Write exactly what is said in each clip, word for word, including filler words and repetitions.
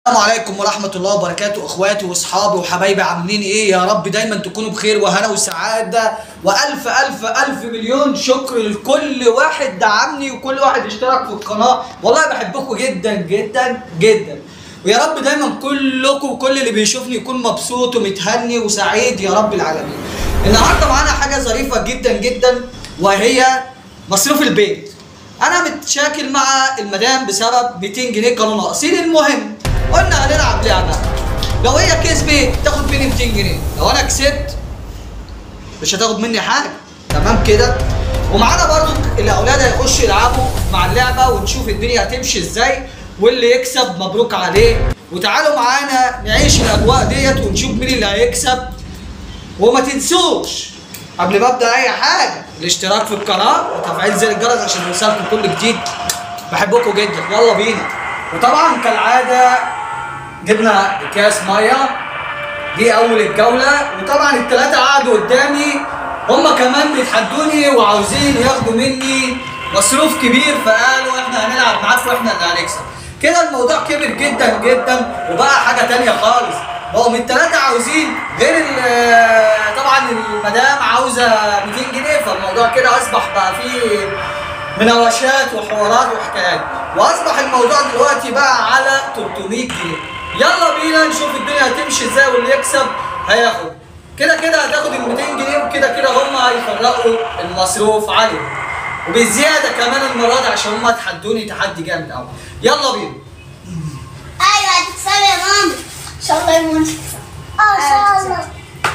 السلام عليكم ورحمة الله وبركاته، اخواتي واصحابي وحبايبي، عاملين ايه؟ يا رب دايما تكونوا بخير وهنا وسعادة، والف الف الف مليون شكر لكل واحد دعمني وكل واحد اشترك في القناة، والله بحبكم جدا جدا جدا، ويا رب دايما كلكم وكل اللي بيشوفني يكون مبسوط ومتهني وسعيد يا رب العالمين. النهارده معانا حاجة ظريفة جدا جدا وهي مصروف البيت. انا متشاكل مع المدام بسبب مئتين جنيه كانوا ناقصين. المهم قلنا هنلعب لعبه، لو هي كسبت تاخد مني مئتين جنيه، لو انا كسبت مش هتاخد مني حاجه، تمام كده؟ ومعانا برضو الاولاد هيخشوا يلعبوا مع اللعبه ونشوف الدنيا هتمشي ازاي، واللي يكسب مبروك عليه. وتعالوا معانا نعيش الاجواء ديت ونشوف مين اللي هيكسب. وما تنسوش قبل ما ابدا اي حاجه الاشتراك في القناه وتفعيل زر الجرس عشان يوصلكم كل جديد. بحبكم جدا، يلا بينا. وطبعا كالعاده جبنا اكياس ميه، دي اول الجوله، وطبعا الثلاثه قعدوا قدامي هم كمان بيتحدوني وعاوزين ياخدوا مني مصروف كبير، فقالوا احنا هنلعب معاكم واحنا اللي هنكسب. كده الموضوع كبر جدا جدا وبقى حاجه ثانيه خالص، بقوا من الثلاثه عاوزين غير طبعا المدام عاوزه مئتين جنيه، فالموضوع كده اصبح بقى فيه مناوشات وحوارات وحكايات، واصبح الموضوع دلوقتي بقى على ثلاثمئة جنيه. يلا بينا نشوف الدنيا هتمشي ازاي، واللي يكسب هياخد. كده كده هتاخد ال مئتين جنيه، وكده كده هم هيفرقوا المصروف عليهم، وبالزياده كمان المره دي عشان هم تحدوني تحدي جامد قوي. يلا بينا. ايوه هتكسبي يا ماما ان شاء الله يا ماما تكسب. اه ان شاء الله.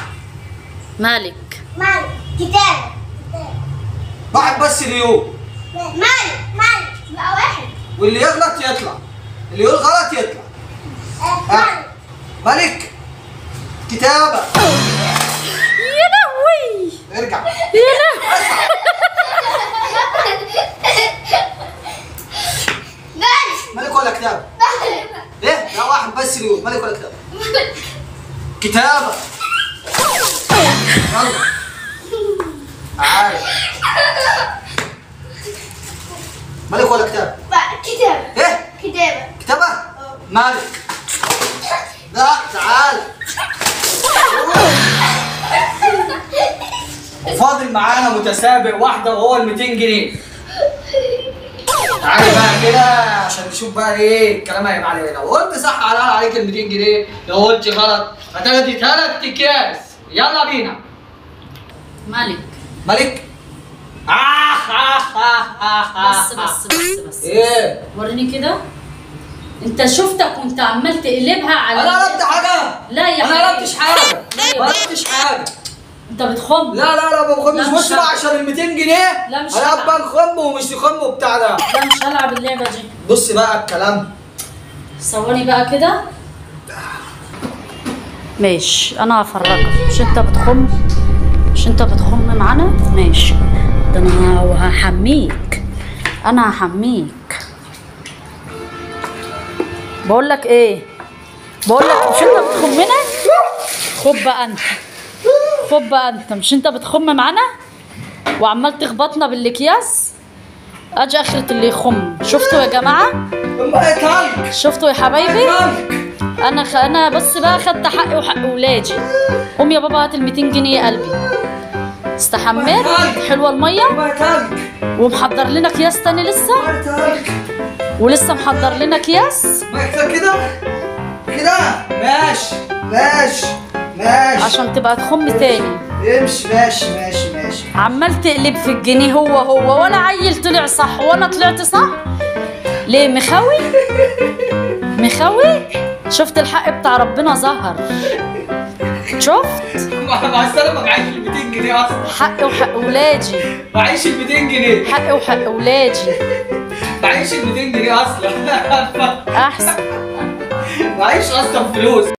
مالك مالك كتاب واحد بس اليوم. مالك مالك بقى واحد، واللي يغلط يطلع، اللي يقول غلط يطلع. آه. مالك ملك كتابة. يا لهوي، ارجع يا لهوي. مالك ملك ولا كتابة؟ ايه؟ لا واحد بس اللي يقول ملك ولا كتابة؟ كتابة. يلا تعالى. ملك ولا كتابة؟ كتابة. ايه؟ كتابة. كتابة؟ مالك. لا تعالى. فاضل معانا متسابق واحدة وهو ال مئتين جنيه. تعالى بقى كده عشان نشوف بقى ايه الكلام هيبقى عليه. لو قلت صح على عليك ال مئتين جنيه، لو قلت غلط هتاخدي ثلاث اكياس. يلا بينا. مالك ملك. آه آه آه آه بس بس بس بس ايه؟ وريني كده. انت شفتك وانت عمال تقلبها على انا قلبت حاجة؟ لا يا انا حبيبي. قلبتش حاجة. لا يا ما بابا. قلبتش حاجة. انت بتخم. لا لا لا ما بخمش. لا، مش بص بقى هلعب. عشان ال مئتين جنيه لا، مش هنبقى هلعب. نخم ومش نخم وبتاع ده. لا مش هلعب اللعبة دي. بص بقى الكلام. ثواني بقى كده. ماشي انا هفرجك. مش انت بتخم؟ مش انت بتخم معانا؟ ماشي، ده انا هحميك، انا هحميك. بقول لك ايه، بقول لك مش انت بتخمنا؟ خد بقى انت، خد بقى انت. مش انت بتخم معانا وعمال تخبطنا بالاكياس؟ اجي اخرة اللي يخم. شفتوا يا جماعه؟ ما يتهلك. شفتوا يا حبايبي؟ يتهلك. انا خ... انا بس بقى خدت حقي وحق ولادي. قوم يا بابا هات ال مئتين جنيه يا قلبي. استحميت؟ حلوه الميه؟ ما يتهلك. ومحضر لنا اكياس تاني لسه؟ ما يتهلك. ولسه محضر لنا اكياس ما يكتب كده كده. ماشي ماشي ماشي عشان تبقى تخم تاني. امشي. ماشي ماشي ماشي. عمال تقلب في الجنيه هو هو، ولا عيل طلع صح ولا طلعت صح. ليه مخوي؟ مخوي؟ شفت الحق بتاع ربنا ظهر. شفت؟ مع السلامة. معيش ال مئتين جنيه اصلا. حقي وحق ولادي. معيش ال مئتين جنيه. حقي وحق ولادي. معيش ال مئتين جنيه اصلا. احسن. معيش اصلا فلوس.